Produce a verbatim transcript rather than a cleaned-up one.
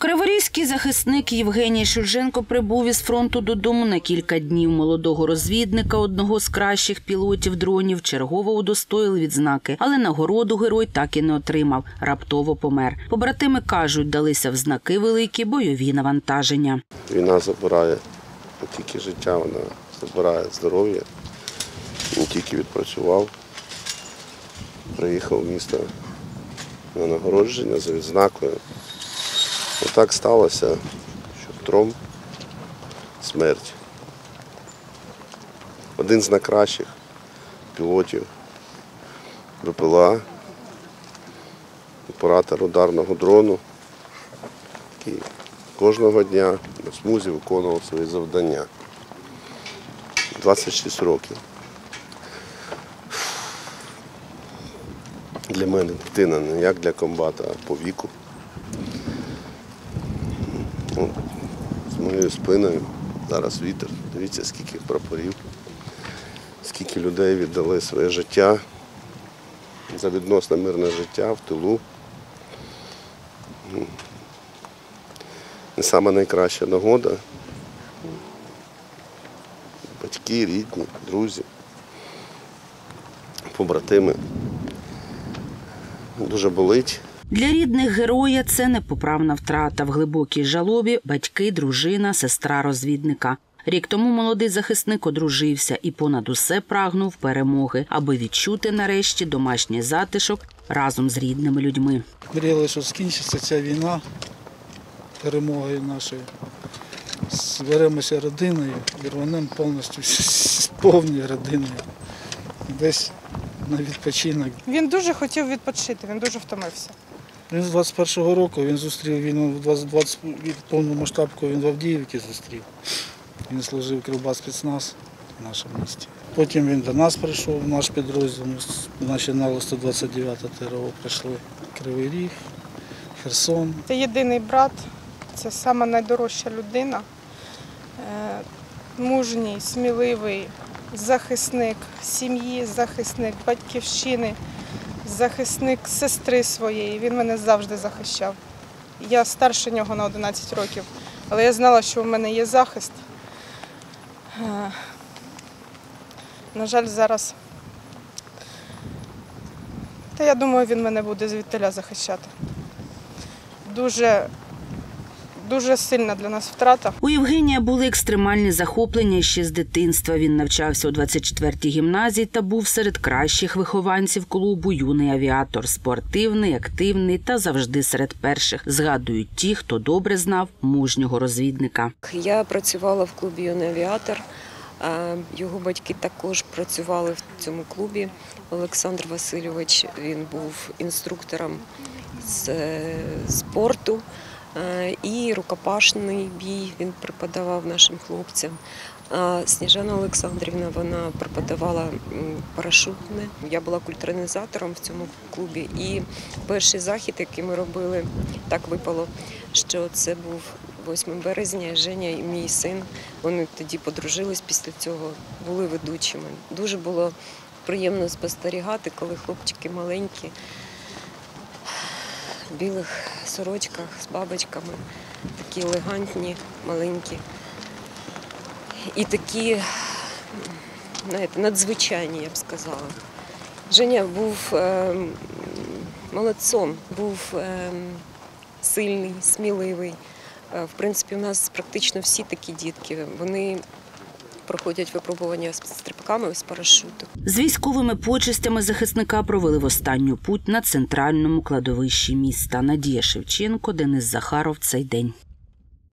Криворізький захисник Євгеній Шульженко прибув із фронту додому на кілька днів. Молодого розвідника, одного з кращих пілотів дронів, чергово удостоїли відзнаки, але нагороду герой так і не отримав. Раптово помер. Побратими кажуть, далися в знаки великі бойові навантаження. Війна забирає не тільки життя, вона забирає здоров'я. Він тільки відпрацював, приїхав в місто на нагородження за відзнакою. Отак сталося, що тром – смерть. Один з найкращих пілотів БПЛА, оператор ударного дрону, який кожного дня на смузі виконував свої завдання. двадцять шість років. Для мене дитина не як для комбата, а по віку. О, з моєю спиною зараз вітер. Дивіться, скільки прапорів, скільки людей віддали своє життя за відносно мирне життя в тилу. Не сама найкраща нагода. Батьки, рідні, друзі, побратими. Дуже болить. Для рідних героя це непоправна втрата. В глибокій жалобі батьки, дружина, сестра розвідника. Рік тому молодий захисник одружився і понад усе прагнув перемоги, аби відчути нарешті домашній затишок разом з рідними людьми. Мріяли, що скінчиться ця війна перемогою нашою. Зберемося родиною і рванемо повністю з повною родиною. Десь на відпочинок. Він дуже хотів відпочити, він дуже втомився. Він з двадцять першого року, він зустрів війну, двадцять повномасштабку він в Авдіївці зустрів. Він служив Кривбас-спецназ в нашому місті. Потім він до нас прийшов, в наш підрозділ, ми починали сто двадцять дев'яте ТРО, прийшли Кривий Ріг, Херсон. Це єдиний брат, це сама найдорожча людина, мужній, сміливий, захисник сім'ї, захисник батьківщини, захисник сестри своєї. Він мене завжди захищав. Я старше нього на одинадцять років, але я знала, що у мене є захист. На жаль, зараз, та я думаю, він мене буде звідтиля захищати. Дуже Дуже сильна для нас втрата. У Євгенія були екстремальні захоплення ще з дитинства. Він навчався у двадцять четвертій гімназії та був серед кращих вихованців клубу «Юний авіатор». Спортивний, активний та завжди серед перших, згадують ті, хто добре знав мужнього розвідника. Я працювала в клубі «Юний авіатор». Його батьки також працювали в цьому клубі. Олександр Васильович, він був інструктором з спорту. І рукопашний бій він преподавав нашим хлопцям. Сніжана Олександрівна, вона преподавала парашутне. Я була культуризатором в цьому клубі. І перший захід, який ми робили, так випало, що це був восьмого березня. Женя і мій син, вони тоді подружились після цього, були ведучими. Дуже було приємно спостерігати, коли хлопчики маленькі, в білих сорочках з бабочками, такі елегантні, маленькі. І такі, знаєте, надзвичайні, я б сказала. Женя був е, молодцом, був е, сильний, сміливий. Е, в принципі, у нас практично всі такі дітки. Вони проходять випробування з стрибками, з парашуту. З військовими почестями захисника провели в останню путь на центральному кладовищі міста. Надія Шевченко, Денис Захаров. Цей день.